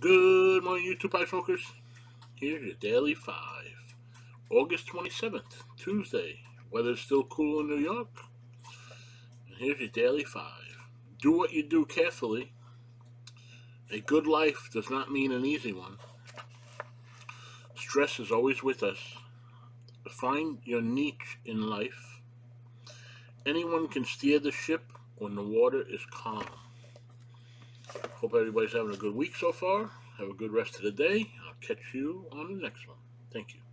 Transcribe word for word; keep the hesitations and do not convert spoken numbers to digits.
Good morning, YouTube Pie Smokers. Here's your Daily five. August twenty-seventh, Tuesday. Weather's still cool in New York. And here's your Daily five. Do what you do carefully. A good life does not mean an easy one. Stress is always with us. Find your niche in life. Anyone can steer the ship when the water is calm. Hope everybody's having a good week so far. Have a good rest of the day. I'll catch you on the next one. Thank you.